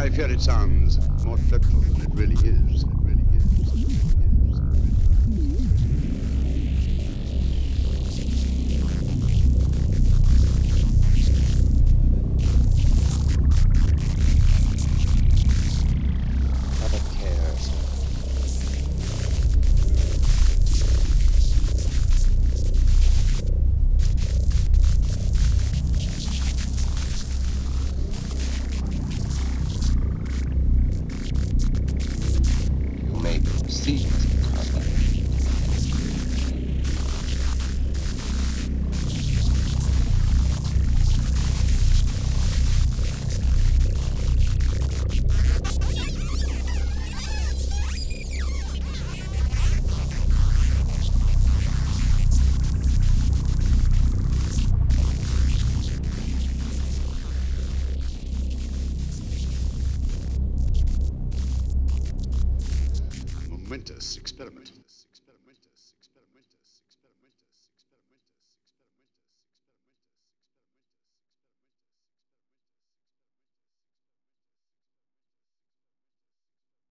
I fear it sounds more dreadful than it really is. It really is. Have a care, sir. You may proceed, Mr. Carter. Momentous experiment.